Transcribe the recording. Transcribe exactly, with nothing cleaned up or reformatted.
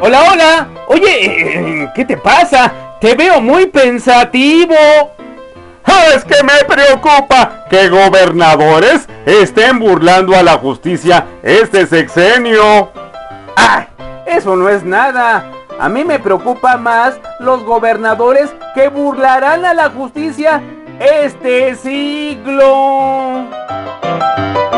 Hola, hola. Oye, ¿qué te pasa? Te veo muy pensativo. Es que me preocupa que gobernadores estén burlando a la justicia este sexenio. ¡Ay! Eso no es nada. A mí me preocupa más los gobernadores que burlarán a la justicia este siglo.